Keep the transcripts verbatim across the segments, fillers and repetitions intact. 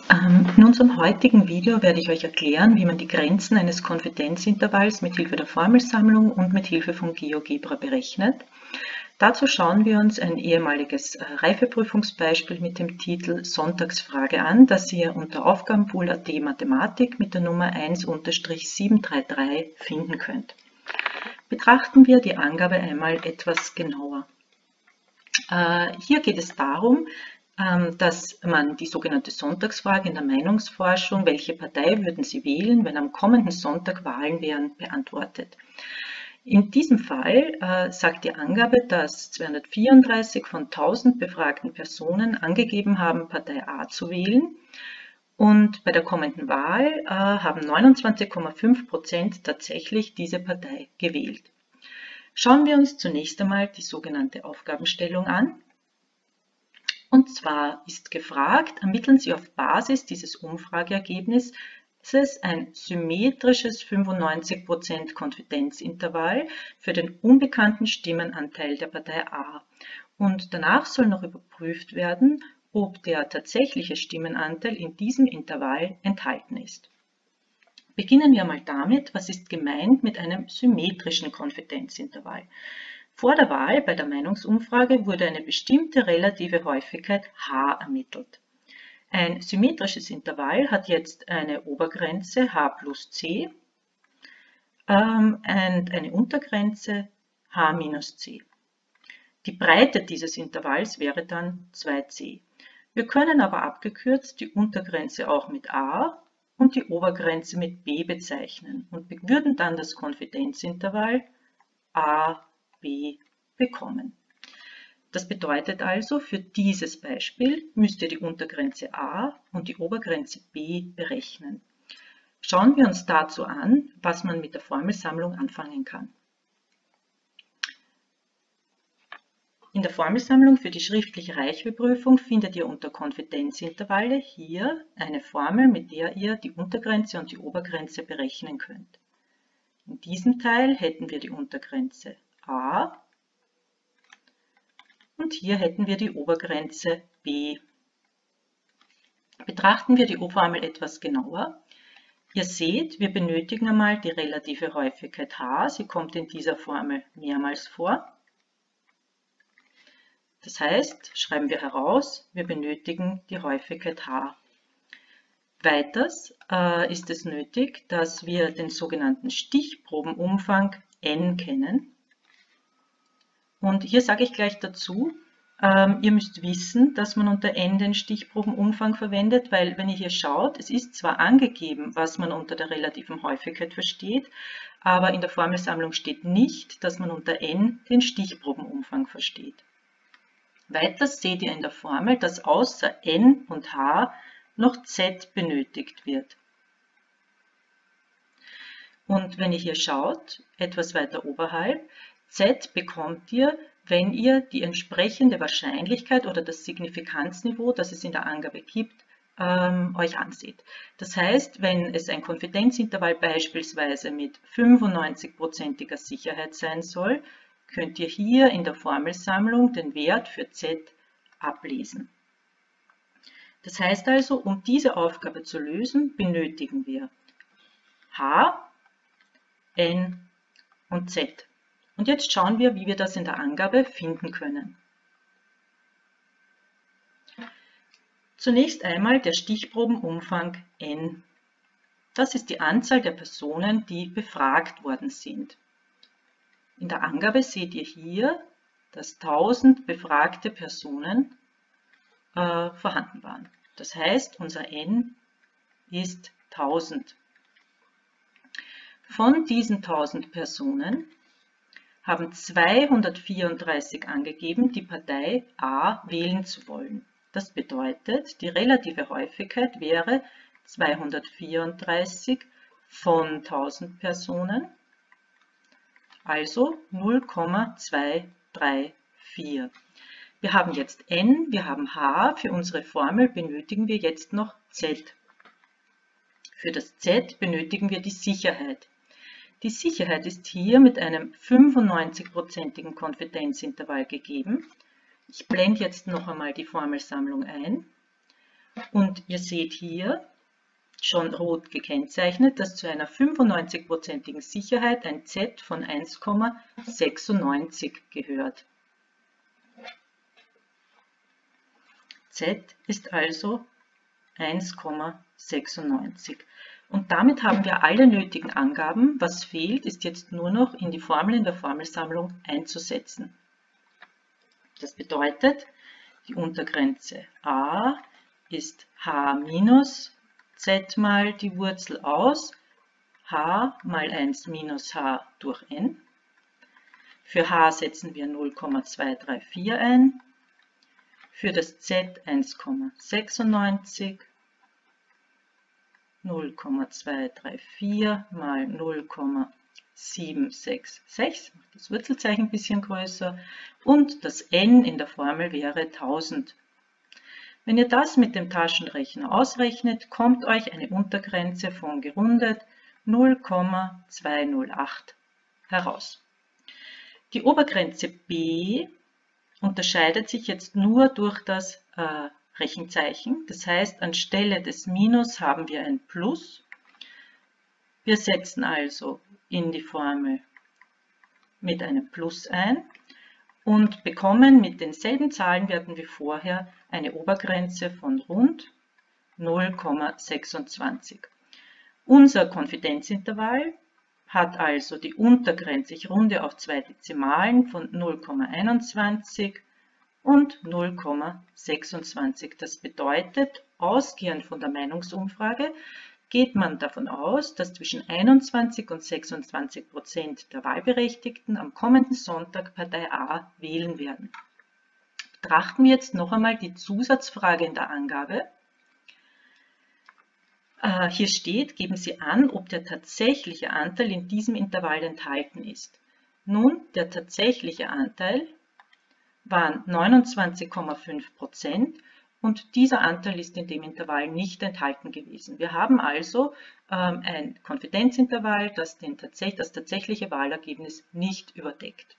In unserem heutigen Video werde ich euch erklären, wie man die Grenzen eines Konfidenzintervalls mit Hilfe der Formelsammlung und mit Hilfe von GeoGebra berechnet. Dazu schauen wir uns ein ehemaliges Reifeprüfungsbeispiel mit dem Titel Sonntagsfrage an, das ihr unter Aufgabenpool punkt at Mathematik mit der Nummer eins sieben drei drei finden könnt. Betrachten wir die Angabe einmal etwas genauer. Hier geht es darum, dass man die sogenannte Sonntagsfrage in der Meinungsforschung, welche Partei würden Sie wählen, wenn am kommenden Sonntag Wahlen wären, beantwortet. In diesem Fall äh, sagt die Angabe, dass zweihundertvierunddreißig von tausend befragten Personen angegeben haben, Partei A zu wählen. Und bei der kommenden Wahl äh, haben neunundzwanzig Komma fünf Prozent tatsächlich diese Partei gewählt. Schauen wir uns zunächst einmal die sogenannte Aufgabenstellung an. Und zwar ist gefragt, ermitteln Sie auf Basis dieses Umfrageergebnisses ein symmetrisches fünfundneunzig Prozent Konfidenzintervall für den unbekannten Stimmenanteil der Partei A. Und danach soll noch überprüft werden, ob der tatsächliche Stimmenanteil in diesem Intervall enthalten ist. Beginnen wir mal damit, was ist gemeint mit einem symmetrischen Konfidenzintervall. Vor der Wahl bei der Meinungsumfrage wurde eine bestimmte relative Häufigkeit h ermittelt. Ein symmetrisches Intervall hat jetzt eine Obergrenze h plus c ähm, und eine Untergrenze h minus c. Die Breite dieses Intervalls wäre dann zwei c. Wir können aber abgekürzt die Untergrenze auch mit a und die Obergrenze mit b bezeichnen und würden dann das Konfidenzintervall a b bekommen. Das bedeutet also, für dieses Beispiel müsst ihr die Untergrenze a und die Obergrenze b berechnen. Schauen wir uns dazu an, was man mit der Formelsammlung anfangen kann. In der Formelsammlung für die schriftliche Reifeprüfung findet ihr unter Konfidenzintervalle hier eine Formel, mit der ihr die Untergrenze und die Obergrenze berechnen könnt. In diesem Teil hätten wir die Untergrenze a und hier hätten wir die Obergrenze b. Betrachten wir die Formel etwas genauer. Ihr seht, wir benötigen einmal die relative Häufigkeit h. Sie kommt in dieser Formel mehrmals vor. Das heißt, schreiben wir heraus, wir benötigen die Häufigkeit h. Weiters äh, ist es nötig, dass wir den sogenannten Stichprobenumfang n kennen. Und hier sage ich gleich dazu, ähm, ihr müsst wissen, dass man unter n den Stichprobenumfang verwendet, weil wenn ihr hier schaut, es ist zwar angegeben, was man unter der relativen Häufigkeit versteht, aber in der Formelsammlung steht nicht, dass man unter n den Stichprobenumfang versteht. Weiters seht ihr in der Formel, dass außer n und h noch z benötigt wird. Und wenn ihr hier schaut, etwas weiter oberhalb, z bekommt ihr, wenn ihr die entsprechende Wahrscheinlichkeit oder das Signifikanzniveau, das es in der Angabe gibt, ähm, euch anseht. Das heißt, wenn es ein Konfidenzintervall beispielsweise mit fünfundneunzig-prozentiger Sicherheit sein soll, könnt ihr hier in der Formelsammlung den Wert für z ablesen. Das heißt also, um diese Aufgabe zu lösen, benötigen wir h, n und z. Und jetzt schauen wir, wie wir das in der Angabe finden können. Zunächst einmal der Stichprobenumfang n. Das ist die Anzahl der Personen, die befragt worden sind. In der Angabe seht ihr hier, dass tausend befragte Personen äh, vorhanden waren. Das heißt, unser n ist tausend. Von diesen tausend Personen haben zweihundertvierunddreißig angegeben, die Partei A wählen zu wollen. Das bedeutet, die relative Häufigkeit wäre zweihundertvierunddreißig von tausend Personen, also null Komma zweihundertvierunddreißig. Wir haben jetzt n, wir haben h, für unsere Formel benötigen wir jetzt noch z. Für das z benötigen wir die Sicherheit. Die Sicherheit ist hier mit einem fünfundneunzig-prozentigen Konfidenzintervall gegeben. Ich blende jetzt noch einmal die Formelsammlung ein. Und ihr seht hier, schon rot gekennzeichnet, dass zu einer fünfundneunzig-prozentigen Sicherheit ein Z von eins Komma sechsundneunzig gehört. Z ist also eins Komma sechsundneunzig. Und damit haben wir alle nötigen Angaben. Was fehlt, ist jetzt nur noch in die Formel in der Formelsammlung einzusetzen. Das bedeutet, die Untergrenze a ist h minus z mal die Wurzel aus h mal eins minus h durch n. Für h setzen wir null Komma zweihundertvierunddreißig ein, für das z eins Komma sechsundneunzig, null Komma zweihundertvierunddreißig mal null Komma siebenhundertsechsundsechzig, das Wurzelzeichen ein bisschen größer, und das n in der Formel wäre tausend. Wenn ihr das mit dem Taschenrechner ausrechnet, kommt euch eine Untergrenze von gerundet null Komma zweihundertacht heraus. Die Obergrenze b unterscheidet sich jetzt nur durch das äh, Rechenzeichen. Das heißt, anstelle des Minus haben wir ein Plus. Wir setzen also in die Formel mit einem Plus ein und bekommen mit denselben Zahlenwerten wie vorher eine Obergrenze von rund null Komma sechsundzwanzig. Unser Konfidenzintervall hat also die Untergrenze, ich runde auf zwei Dezimalen, von null Komma einundzwanzig und null Komma sechsundzwanzig. Das bedeutet, ausgehend von der Meinungsumfrage, geht man davon aus, dass zwischen einundzwanzig und sechsundzwanzig Prozent der Wahlberechtigten am kommenden Sonntag Partei A wählen werden. Betrachten wir jetzt noch einmal die Zusatzfrage in der Angabe. Äh, hier steht, geben Sie an, ob der tatsächliche Anteil in diesem Intervall enthalten ist. Nun, der tatsächliche Anteil waren neunundzwanzig Komma fünf Prozent. Und dieser Anteil ist in dem Intervall nicht enthalten gewesen. Wir haben also ähm, ein Konfidenzintervall, das den tatsächlich, das tatsächliche Wahlergebnis nicht überdeckt.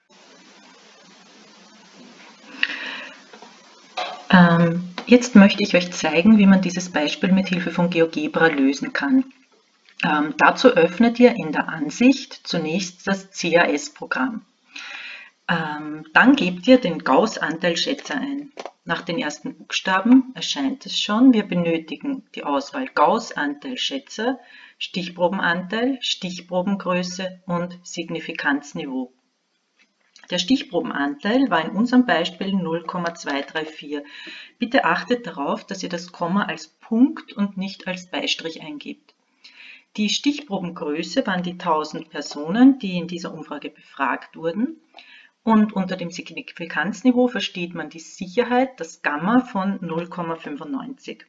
Ähm, jetzt möchte ich euch zeigen, wie man dieses Beispiel mit Hilfe von GeoGebra lösen kann. Ähm, dazu öffnet ihr in der Ansicht zunächst das C A S-Programm. Ähm, dann gebt ihr den Gauß-Anteilschätzer ein. Nach den ersten Buchstaben erscheint es schon. Wir benötigen die Auswahl Gauß-Anteilschätzer, Stichprobenanteil, Stichprobengröße und Signifikanzniveau. Der Stichprobenanteil war in unserem Beispiel null Komma zweihundertvierunddreißig. Bitte achtet darauf, dass ihr das Komma als Punkt und nicht als Beistrich eingebt. Die Stichprobengröße waren die tausend Personen, die in dieser Umfrage befragt wurden. Und unter dem Signifikanzniveau versteht man die Sicherheit, das Gamma von null Komma fünfundneunzig.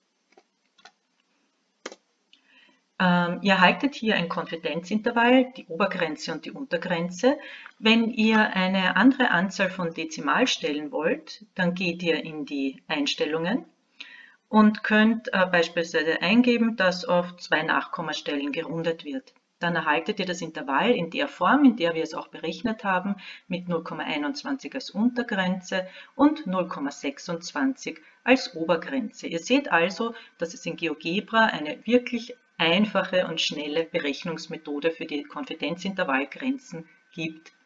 Ähm, ihr erhaltet hier ein Konfidenzintervall, die Obergrenze und die Untergrenze. Wenn ihr eine andere Anzahl von Dezimalstellen wollt, dann geht ihr in die Einstellungen und könnt äh, beispielsweise eingeben, dass auf zwei Nachkommastellen gerundet wird. Dann erhaltet ihr das Intervall in der Form, in der wir es auch berechnet haben, mit null Komma einundzwanzig als Untergrenze und null Komma sechsundzwanzig als Obergrenze. Ihr seht also, dass es in GeoGebra eine wirklich einfache und schnelle Berechnungsmethode für die Konfidenzintervallgrenzen gibt.